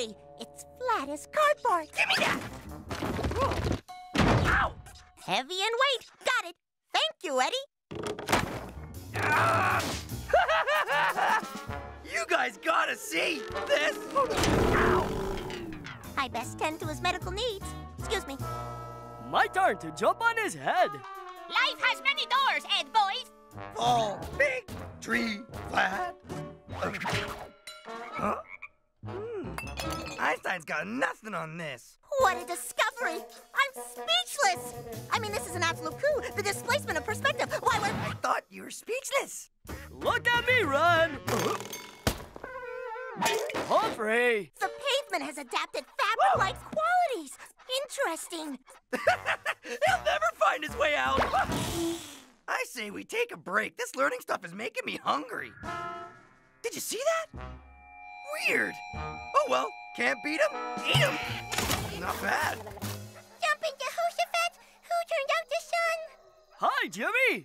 discovery. It's flat as cardboard. Give me that! Ow! Heavy in weight. Got it. Thank you, Eddie. You guys gotta see this! Ow! I best tend to his medical needs. Excuse me. My turn to jump on his head. Life has many doors, Ed boys. Fall, big, tree, flat. Huh? Einstein's got nothing on this. What a discovery. I'm speechless. I mean, this is an absolute coup. The displacement of perspective. Why would... I thought you were speechless. Look at me run. Humphrey. The pavement has adapted fabric-like qualities. Interesting. He'll never find his way out. I say we take a break. This learning stuff is making me hungry. Did you see that? Weird. Oh, well, can't beat him. Eat him. Not bad. Jump into Jehoshaphat, who turned out the sun. Hi, Jimmy.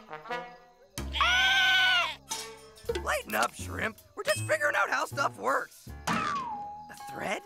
Lighten up, Shrimp. We're just figuring out how stuff works. A thread?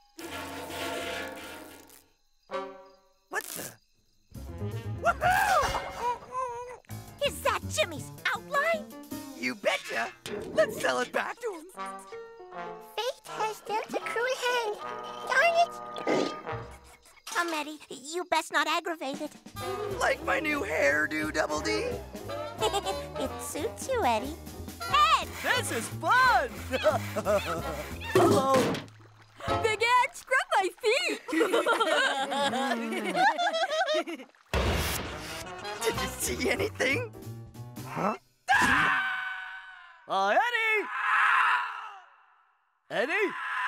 What's the... Woohoo! Is that Jimmy's outline? You betcha. Let's sell it back to him. Fate has dealt a cruel hand. Darn it. Eddie, you best not aggravate it. Like my new hairdo, Double D? It suits you, Eddie. Ed! This is fun! Hello. Big Ed, scrub my feet! Did you see anything? Huh? Eddie! Eddie?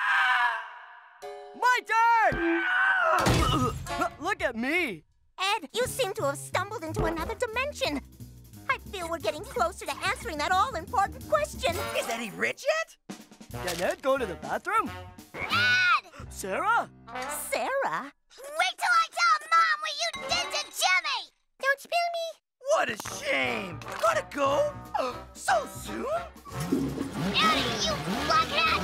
My turn! Look at me! Ed, you seem to have stumbled into another dimension. I feel we're getting closer to answering that all-important question. Is Eddie rich yet? Can Ed go to the bathroom? Ed! Sarah? Sarah? Wait till I tell Mom what you did to Jimmy! Don't spill me. What a shame! Gotta go? So soon? Eddie, you blockhead!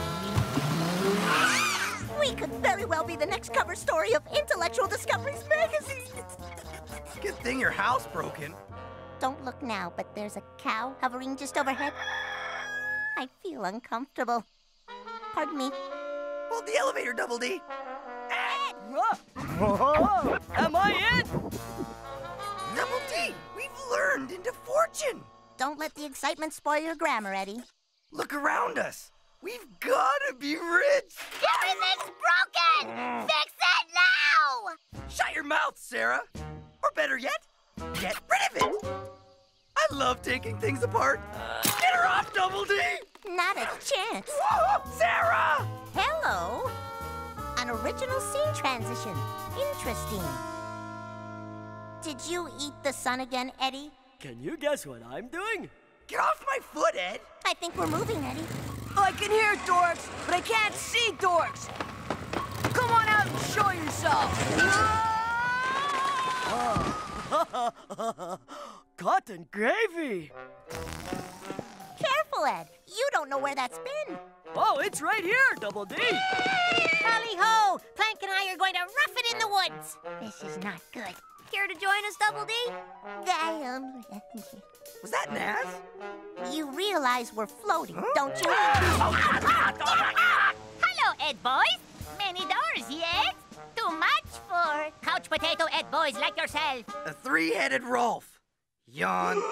We could very well be the next cover story of Intellectual Discoveries magazine. Good thing your house broken. Don't look now, but there's a cow hovering just overhead. I feel uncomfortable. Pardon me. Hold the elevator, Double D. Ed! Am I it? Double D, we've learned into fortune. Don't let the excitement spoil your grammar, Eddie. Look around us. We've gotta be rich. Everything's broken! Fix it now! Shut your mouth, Sarah. Or better yet, get rid of it. I love taking things apart. Get her off, Double D! Not a chance. Whoa, Sarah! Hello. An original scene transition. Interesting. Did you eat the sun again, Eddie? Can you guess what I'm doing? Get off my foot, Ed. I think we're moving, Eddie. I can hear dorks, but I can't see dorks. Come on out and show yourself. Cotton gravy. Careful, Ed. You don't know where that's been. Oh, it's right here, Double D. Tally-ho! Plank and I are going to rough it in the woods. This is not good. Care to join us, Double D? Was that Naz? You realize we're floating, don't you? Hello, Ed boys. Many doors, yes? Too much for couch potato Ed boys like yourself. A three-headed Rolf. Yawn.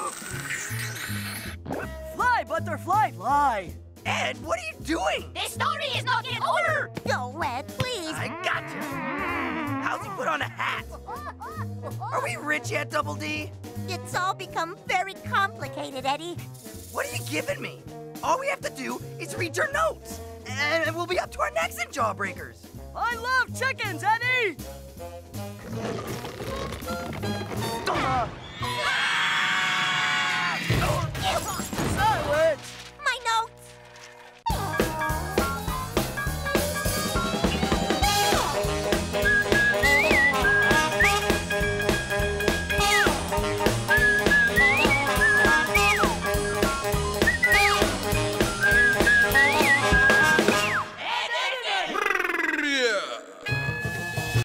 Fly, butterfly, fly. Ed, what are you doing? This story is not yet over. Go, Ed, please. I gotcha. How's he put on a hat? Are we rich yet, Double D? It's all become very complicated, Eddie. What are you giving me? All we have to do is read your notes, and we'll be up to our necks in Jawbreakers. I love chickens, Eddie.